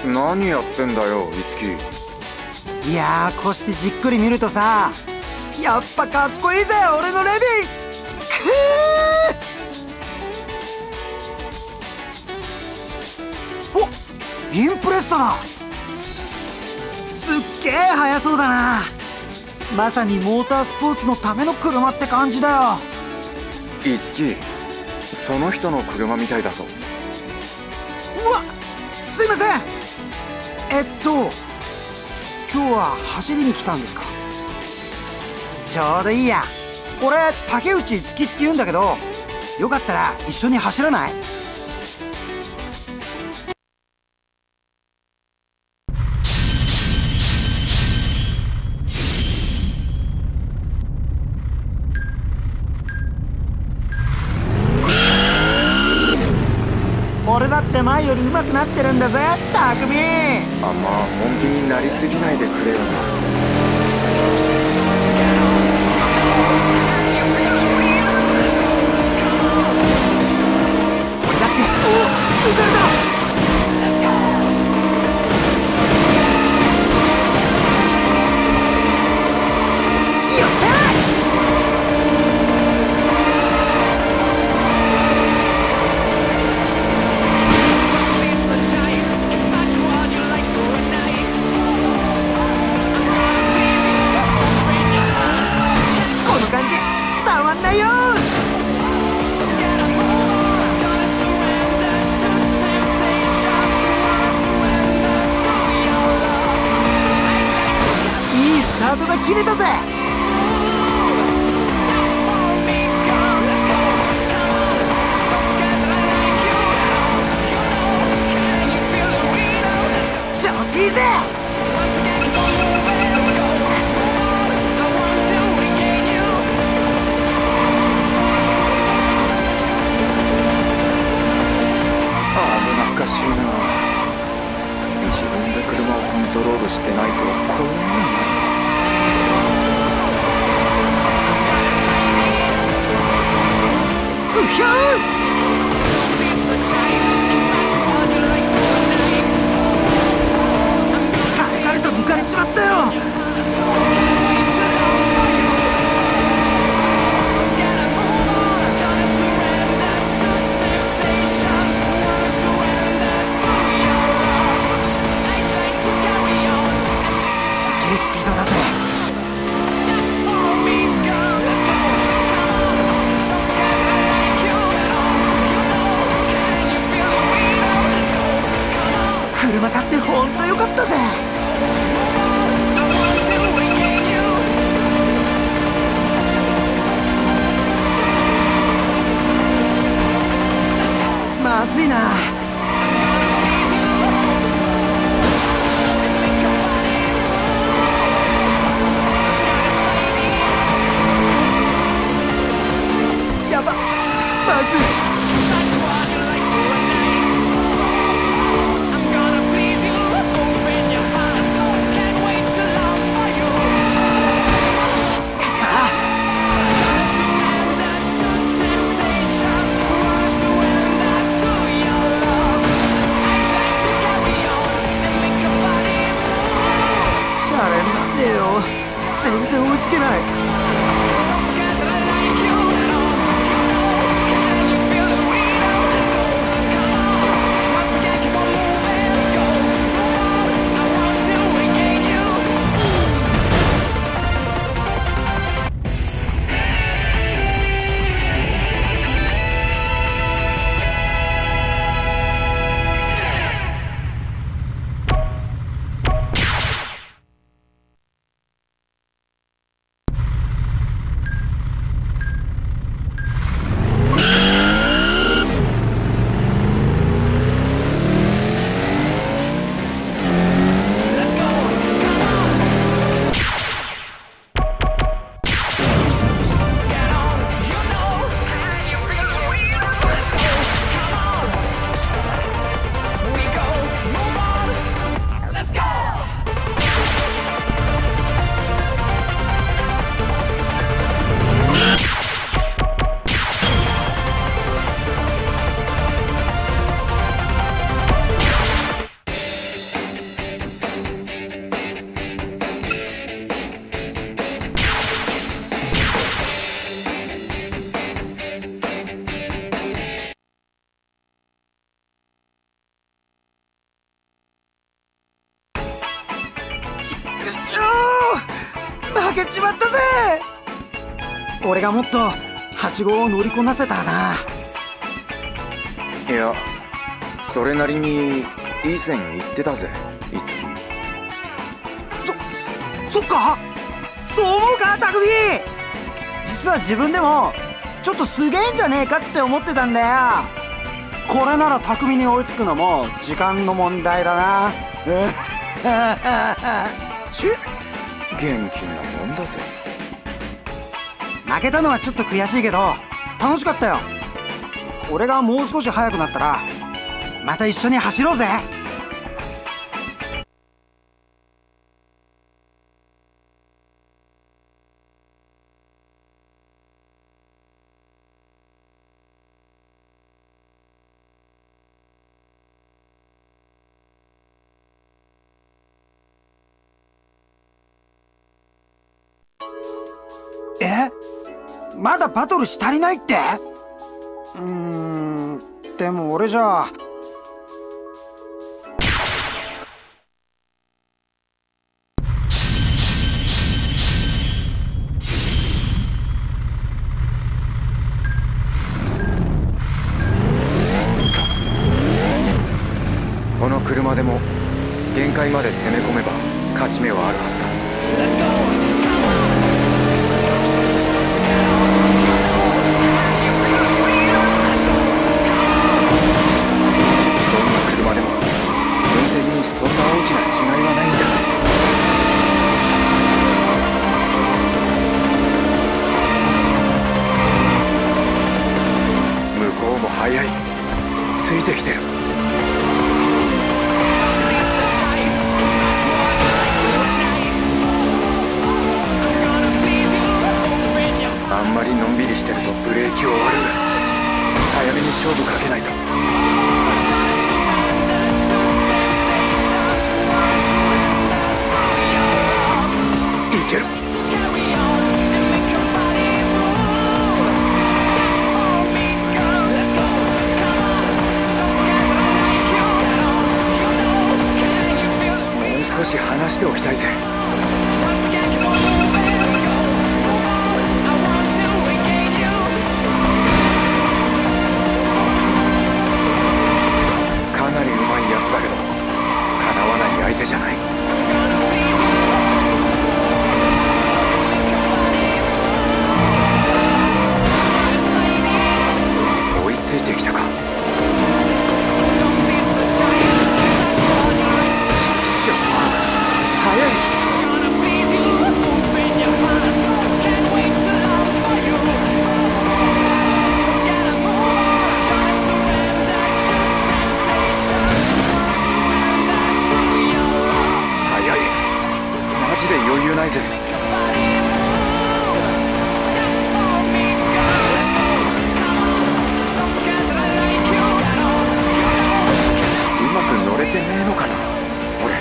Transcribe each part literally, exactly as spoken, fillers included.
何やってんだよ、いつき。 いやー、こうしてじっくり見るとさ、やっぱかっこいいぜ俺のレビン。くーお、インプレッサだ。すっげえ速そうだな。まさにモータースポーツのための車って感じだよ。 いつき、その人の車みたいだぞ。 うわ、すいません。えっと今日は走りに来たんですか？ちょうどいいや。俺竹内月って言うんだけど、よかったら一緒に走らない？俺だって前より上手くなってるんだぜ、たくみ。 あんま本気になりすぎないでくれよな。 俺だって、おお、抜かれた。よっしゃ。スタートが切れたぜ。調子いいぜ。 危なっかしいな。自分で車をコントロールしてないとこういうのになる。 うひゃー。カリカリと抜かれちまったよ。すげえスピードだぜ。車買ってほんとよかったぜ。まずいな。やば、まずい。全然追いつけない。 ちくしょう、負けちまったぜ。俺がもっとはち号を乗りこなせたらな。 いや、それなりにいい線いってたぜ、いつも。 そ、そっか。そう思うか、匠。実は自分でもちょっとすげえんじゃねえかって思ってたんだよ。これなら匠に追いつくのも時間の問題だな。 ち元気なもんだぜ。 負けたのはちょっと悔しいけど楽しかったよ。俺がもう少し速くなったらまた一緒に走ろうぜ。え？まだバトルし足りないって？うーん、でも俺じゃあ。 この車でも限界まで攻め込めば勝ち目はあるはずだ。どんな車でも運転にそんな大きな違いはないんだ。向こうも速い。ついてきてる。あんまりのんびりしてるとブレーキを割る。早めに勝負かけないと。いける。もう少し離しておきたいぜ。かなりうまいやつだけどかなわない相手じゃない。追いついてきたか。ちくしょう、速い。マジで余裕ないぜ。うまく乗れてねえのかな俺。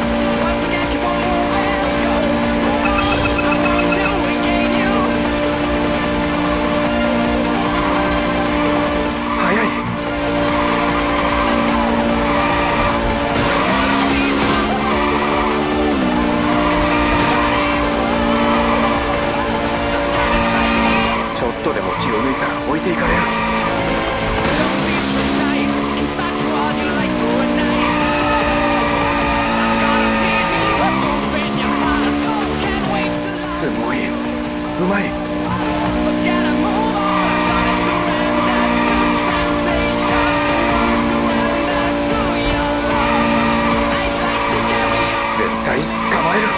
速い。ちょっとでも気を抜いたら置いていかれる。すごい、うまい。絶対捕まえる。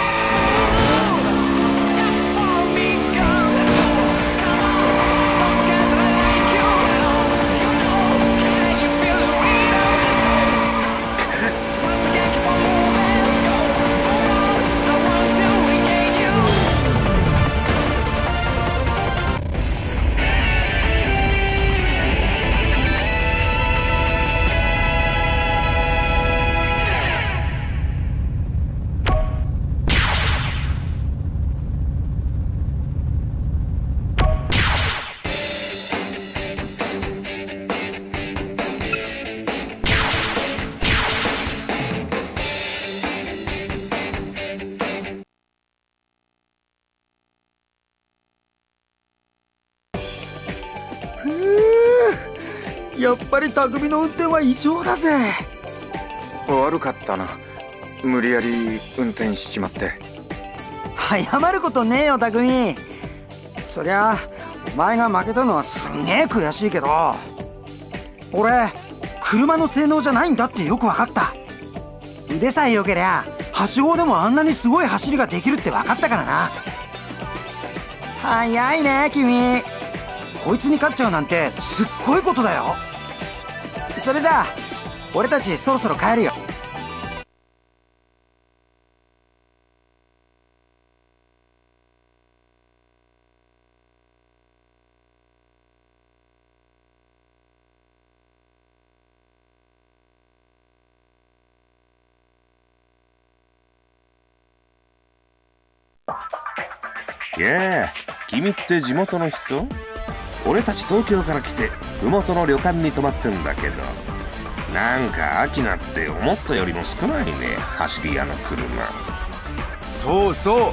やっぱり匠の運転は異常だぜ。 悪かったな、無理やり運転しちまって。 謝ることねえよ匠。そりゃお前が負けたのはすんげえ悔しいけど、俺車の性能じゃないんだってよく分かった。腕さえ良けりゃはしごでもあんなにすごい走りができるって分かったからな。早いね君。こいつに勝っちゃうなんてすっごいことだよ。それじゃあ俺たちそろそろ帰るよ。 いやあ、君って地元の人？俺たち東京から来て麓の旅館に泊まってんだけど、なんか秋菜って思ったよりも少ないね、走り屋の車。 そうそう、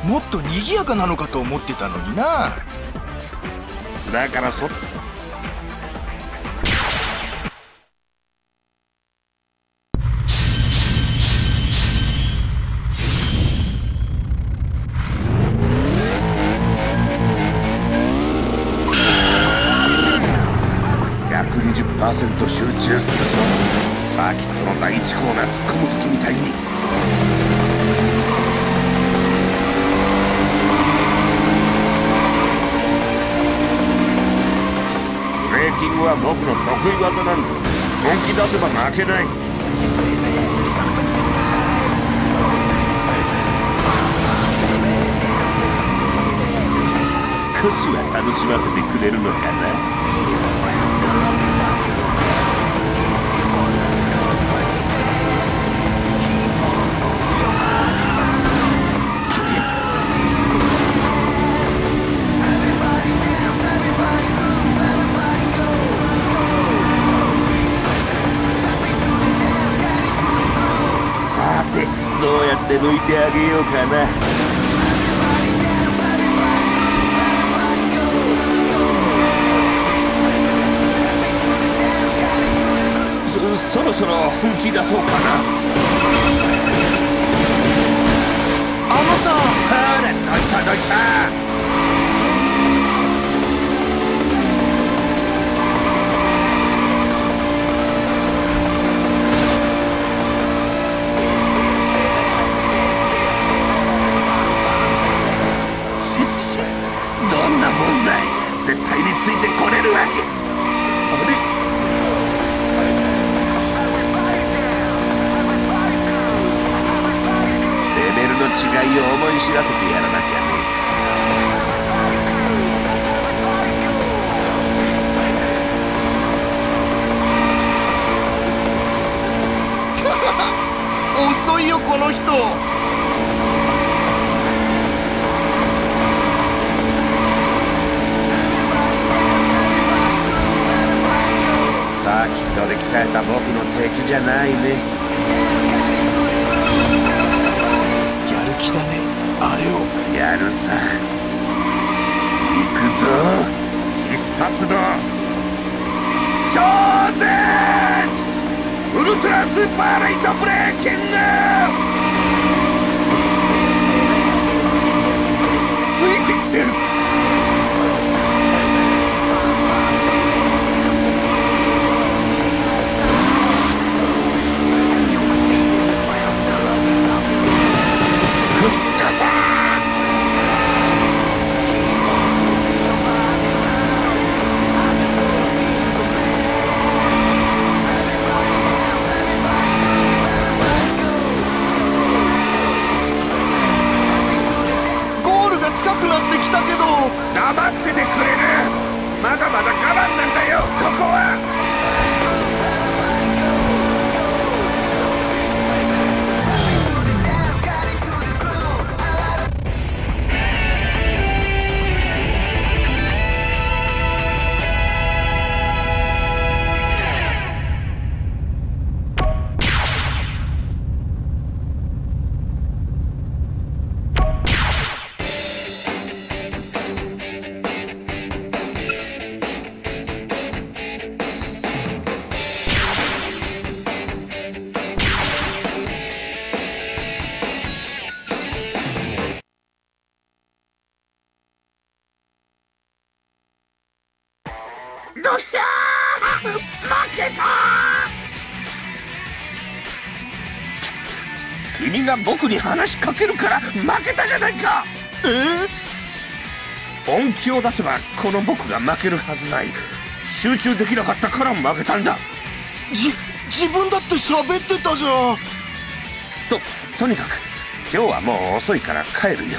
もっと賑やかなのかと思ってたのにな。 だからそひゃくにじゅっパーセント 集中するぞ。サーキットの第一コーナー突っ込む時みたいに。ブレーキングは僕の得意技なんだ。本気出せば負けない。少しは楽しませてくれるのかな。さて、どうやって抜いてあげようかな。そ, そろそろ本気出そうかな。 あのさ、 ほら、どいたどいた。ししし、どんなもんだい。絶対についてこれるわけ。あれ、レベルの違いを思い知らせてやらなきゃね。 遅いよこの人。 サーキットで鍛えた僕の敵じゃないね。 やる気だね、あれを。 やるさ。行くぞ、必殺の超絶ウルトラスーパーライトブレーキング。ついてきてる。 近くなってきたけど。 黙っててくれる。まだまだ我慢なんだよ、ここは。 君が僕に話しかけるから負けたじゃないか。 え本気を出せばこの僕が負けるはずない。集中できなかったから負けたんだ。 じ自分だって喋ってたじゃん。 ととにかく今日はもう遅いから帰るよ。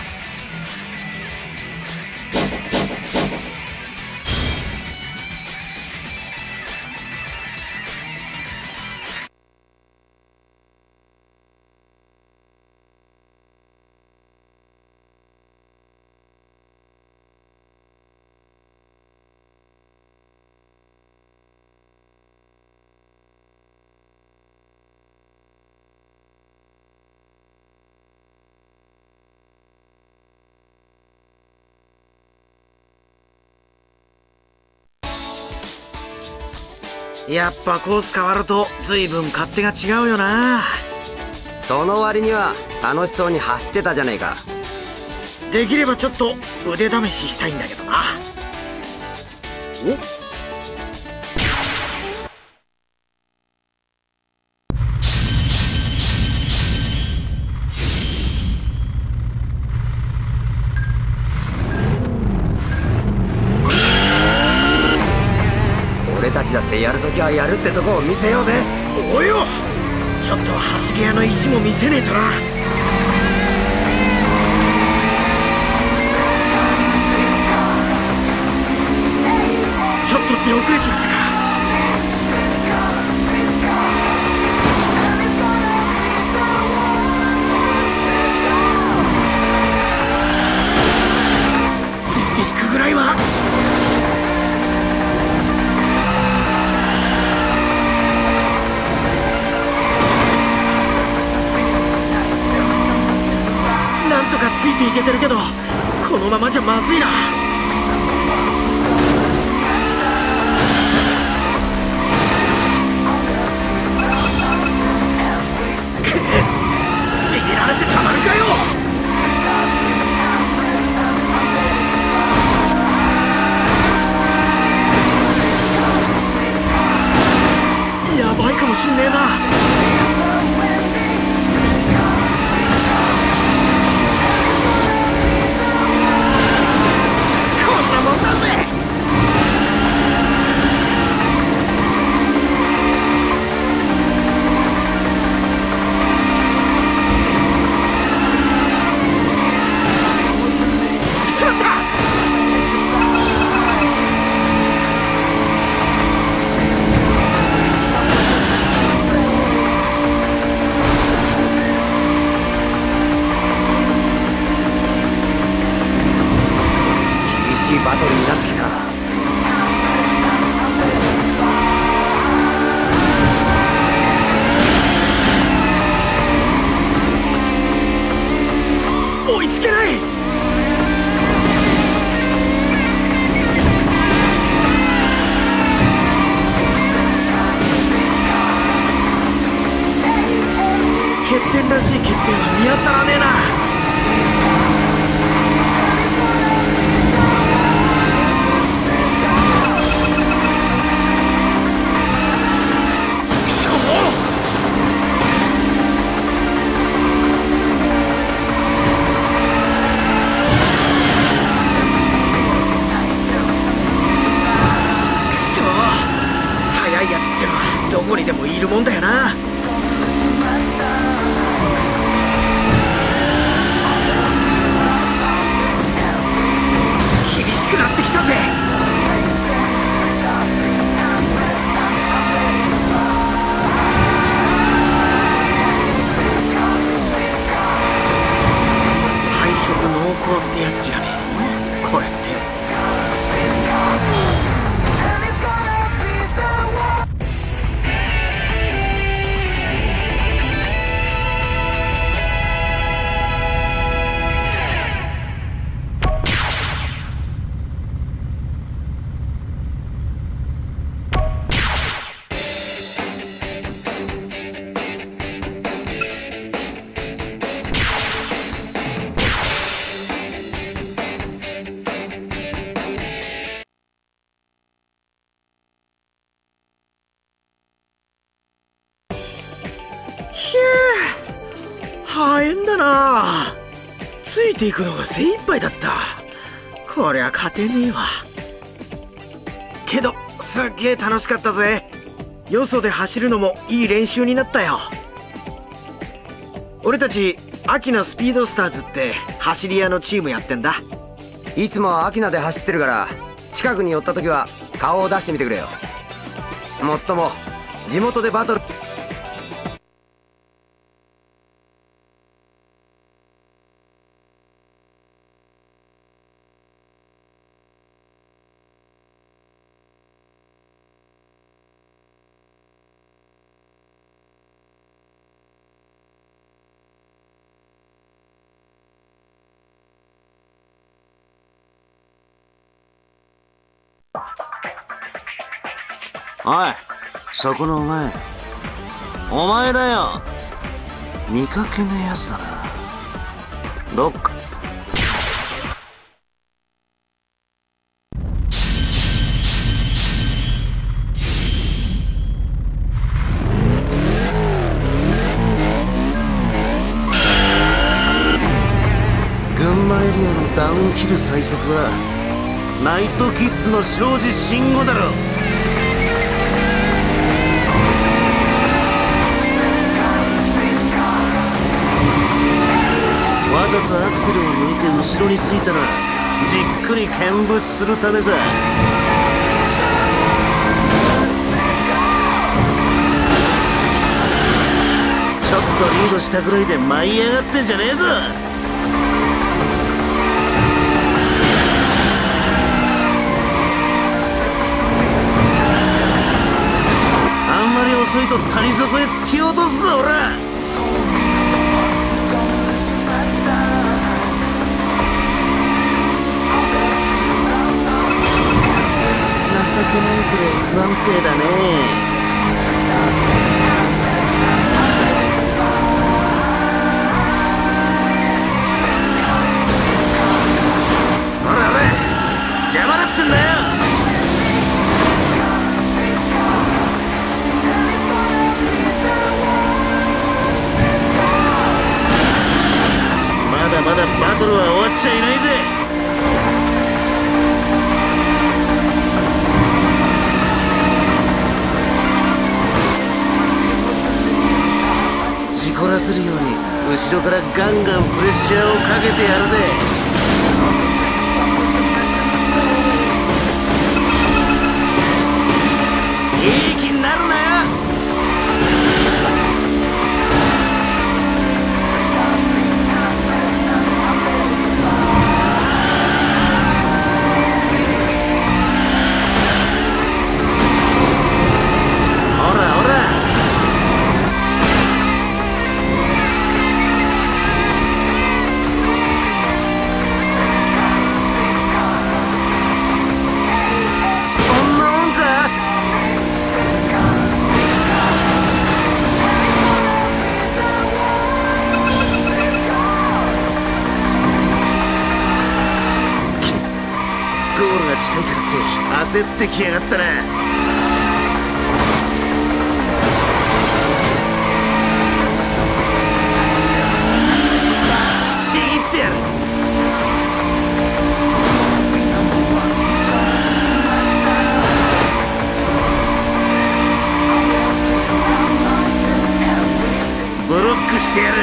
やっぱコース変わると随分勝手が違うよな。 その割には楽しそうに走ってたじゃねえか。 できればちょっと腕試ししたいんだけどな。お俺たちだってやるときはやるってとこを見せようぜ。 おいよ、ちょっと走り屋の意地も見せねえとな。ちょっと出遅れちまったか。ついていくぐらいは。なんとかついていけてるけど、このままじゃまずいな。くっ、ちぎられてたまるかよ。やばいかもしんねえな。 バトルになってきた。 追いつけない。欠点らしい欠点は見当たらねえな。どこにでもいるもんだよな。厳しくなってきたぜ。配色濃厚ってやつじゃねえのこれって。 な。ついていくのが精一杯だった。こりゃ勝てねえわ。けどすっげえ楽しかったぜ。よそで走るのもいい練習になったよ。俺たちアキナスピードスターズって走り屋のチームやってんだ。 いつもアキナで走ってるから、近くに寄った時は顔を出してみてくれよ。もっとも地元でバトル。 おい、そこのお前、お前だよ。見かけねえやつだな。どっか群馬エリアのダウンヒル最速はナイトキッズの庄司慎吾だろ。わざとアクセルを抜いて後ろについたらじっくり見物するためさ。ちょっとリードしたぐらいで舞い上がってんじゃねえぞ。あんまり遅いと谷底へ突き落とすぞ俺は。情けないくらい不安定だね。ほらほら、邪魔だってんだよ。まだまだバトルは終わっちゃいないぜ。怒らせるように後ろからガンガンプレッシャーをかけてやるぜ。いい気になるなよ。ほらほら、ゴールが近いからって焦ってきやがったな。ちぎってやる。ブロックしてやる。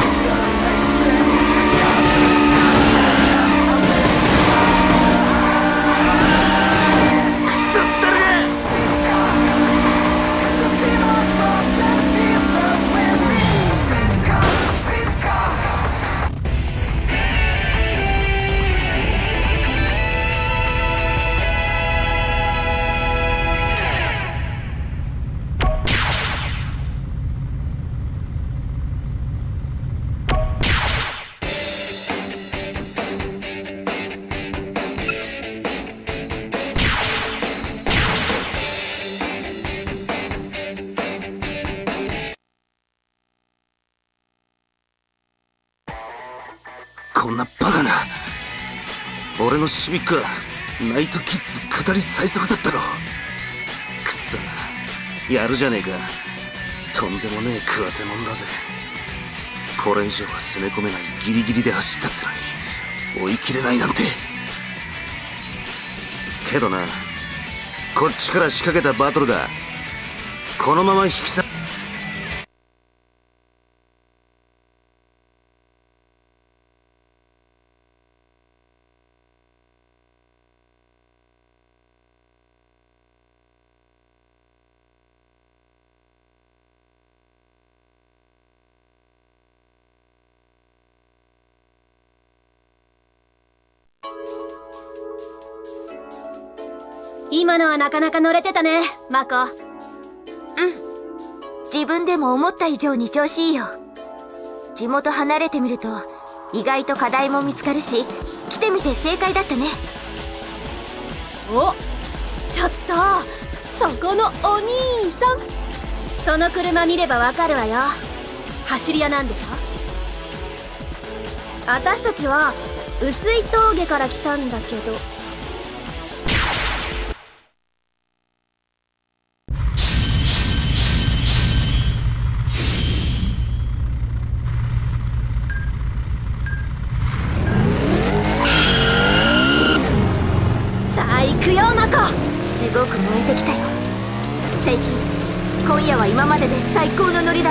こんなバカな。俺のシビックはナイトキッズ下り最速だったろ。くそ、やるじゃねえか。とんでもねえ食わせもんだぜ。 これ以上は攻め込めないギリギリで走ったってのに追い切れないなんて。けどな、こっちから仕掛けたバトルだ。このまま引きさ今のはなかなか乗れてたね、マコ。うん、 自分でも思った以上に調子いいよ。地元離れてみると意外と課題も見つかるし、来てみて正解だったね。 お、ちょっとそこのお兄さん、その車見ればわかるわよ。走り屋なんでしょ。私たちは薄い峠から来たんだけど。 すごく燃えてきたよ。セイキ、今夜は今までで最高のノリだわ。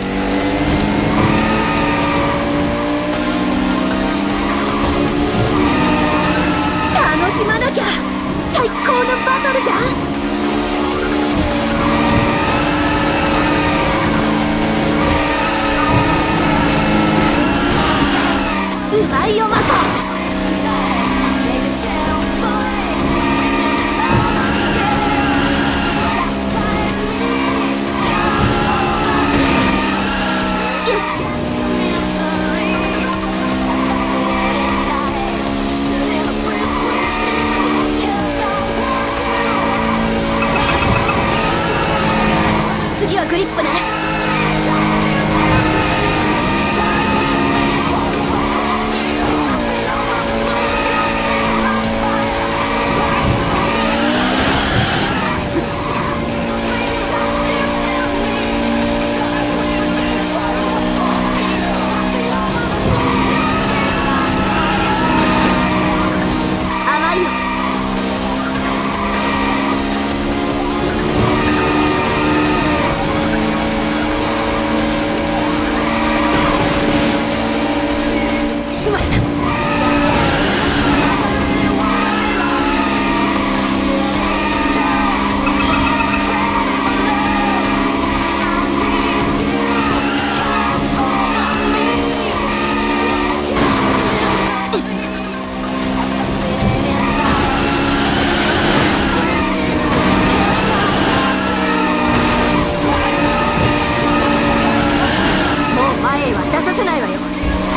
楽しまなきゃ。最高のバトルじゃん。うまいよマコ。次はグリップね。 すごいプレッシャー。甘いよ。しまった。もう前へは出させないわよ。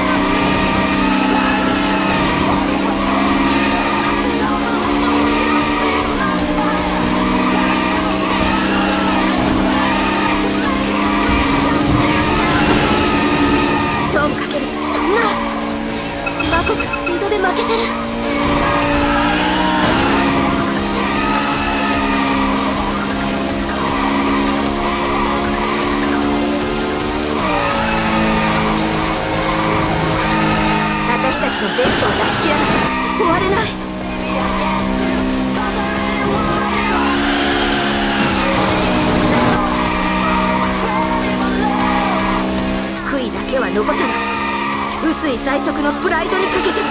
勝負かける。そんなマコがスピードで負けてる。私たちのベストを出し切らなきゃ終われない。悔いだけは残さない。臼井最速のプライドにかけても。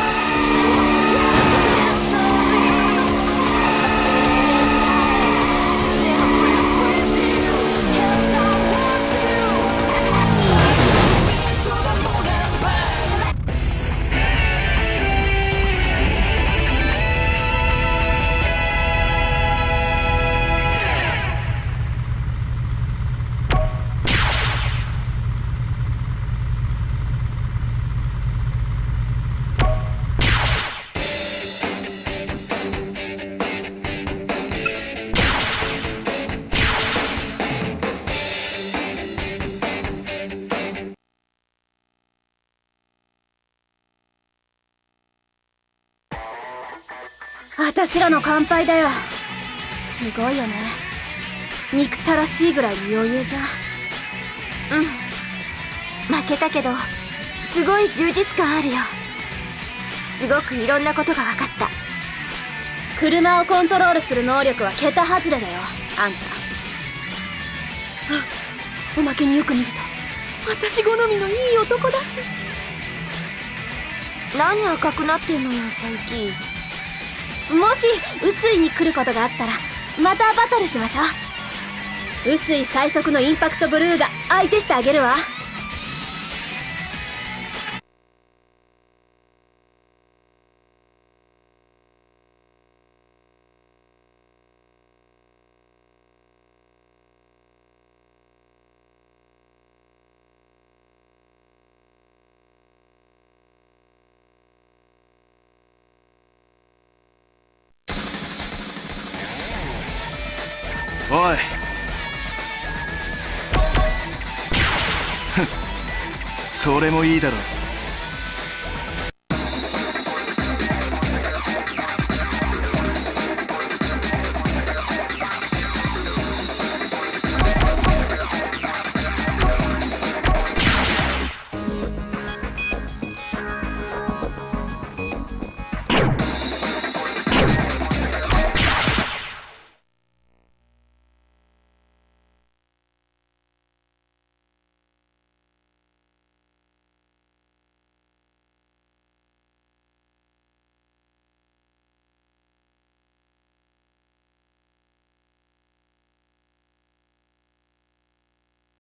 私らの乾杯だよ。すごいよね。憎たらしいぐらい余裕じゃん。 うん、負けたけどすごい充実感あるよ。すごくいろんなことが分かった。 車をコントロールする能力は桁外れだよ、あんた。あ、おまけによく見ると私好みのいい男だし。 何赤くなってんのよ最近。 もし臼井に来ることがあったらまたバトルしましょう。臼井最速のインパクトブルーが相手してあげるわ。 おいそれもいいだろう。